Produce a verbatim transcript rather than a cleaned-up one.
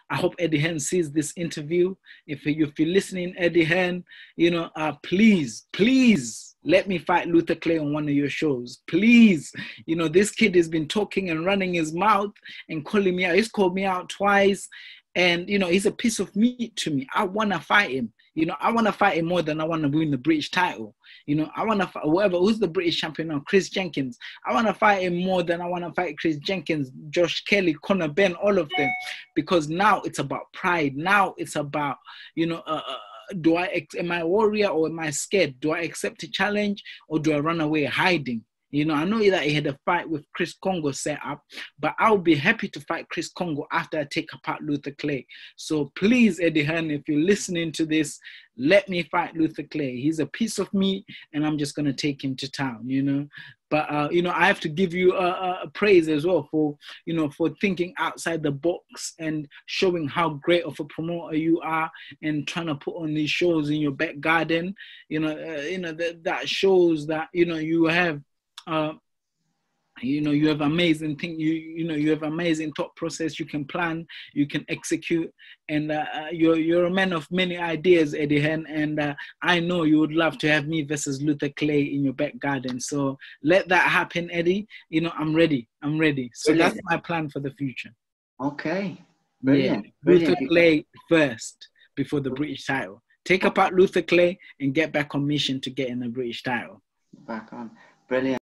I hope Eddie Hearn sees this interview. If, if you're listening, Eddie Hearn, you know, uh, please, please let me fight Luther Clay on one of your shows. Please. You know, this kid has been talking and running his mouth and calling me out. He's called me out twice. And, you know, he's a piece of meat to me. I want to fight him. You know, I want to fight him more than I want to win the British title. You know, I want to fight whoever, who's the British champion now? Chris Jenkins. I want to fight him more than I want to fight Chris Jenkins, Josh Kelly, Conor Benn, all of them. Because now it's about pride. Now it's about, you know, uh, uh, do I, am I a warrior or am I scared? Do I accept a challenge or do I run away hiding? You know, I know that he had a fight with Chris Kongo set up, but I'll be happy to fight Chris Kongo after I take apart Luther Clay. So please, Eddie Hearn, if you're listening to this, let me fight Luther Clay. He's a piece of meat, and I'm just going to take him to town, you know. But, uh, you know, I have to give you a, a, a praise as well for, you know, for thinking outside the box and showing how great of a promoter you are and trying to put on these shows in your back garden. You know, uh, you know that, that shows that, you know, you have, Uh, you know, you have amazing thing. You you know, you have amazing thought process. You can plan, you can execute, and uh, you're you're a man of many ideas, Eddie Hearn. And uh, I know you would love to have me versus Luther Clay in your back garden. So let that happen, Eddie. You know, I'm ready. I'm ready. So Brilliant. That's my plan for the future. Okay, brilliant. Yeah. Brilliant. Luther Clay first before the British title. Take apart Luther Clay and get back on mission to get in the British title. Back on. Brilliant.